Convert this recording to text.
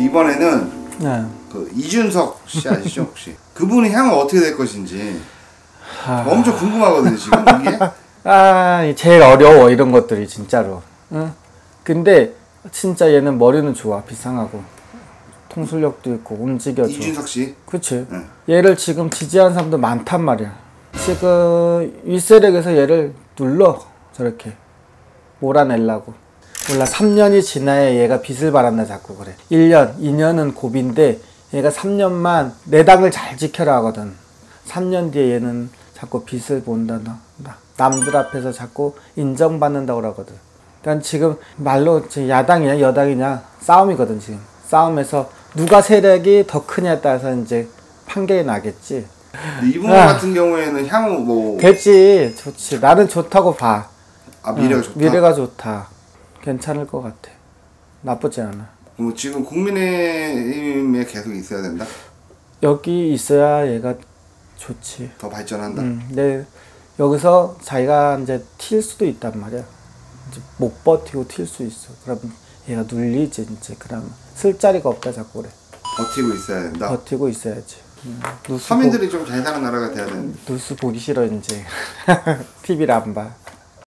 이번에는 네. 그 이준석 씨 아시죠 혹시? 그분의 향은 어떻게 될 것인지 엄청 궁금하거든요 지금 이게. 제일 어려워 이런 것들이 진짜로. 응? 근데 진짜 얘는 머리는 좋아. 비상하고 통술력도 있고 움직여줘. 이준석 씨? 그치. 응. 얘를 지금 지지하는 사람도 많단 말이야. 지금 윗세력에서 얘를 눌러 저렇게 몰아내려고. 몰라 3년이 지나야 얘가 빛을 발한다 자꾸 그래. 1년, 2년은 고비인데 얘가 3년만 내 당을 잘 지켜라 하거든. 3년 뒤에 얘는 자꾸 빛을 본다. 남들 앞에서 자꾸 인정받는다고 하거든. 그러니까 지금 말로 지금 야당이냐 여당이냐 싸움이거든 지금. 싸움에서 누가 세력이 더 크냐에 따라서 이제 판결이 나겠지. 이분 같은 경우에는 향후 뭐 됐지. 좋지. 나는 좋다고 봐. 미래가 좋다? 미래가 좋다. 괜찮을 것 같아. 나쁘지 않아. 그럼 지금 국민의힘에 계속 있어야 된다? 여기 있어야 얘가 좋지. 더 발전한다? 근데 여기서 자기가 이제 튈 수도 있단 말이야. 이제 못 버티고 튈 수 있어. 그럼 얘가 눌리지 이제. 그러면 쓸 자리가 없다 자꾸 그래. 버티고 있어야 된다? 버티고 있어야지. 서민들이 좀 잘 사는 나라가 돼야 되는데. 뉴스 보기 싫어 이제. TV를 안 봐.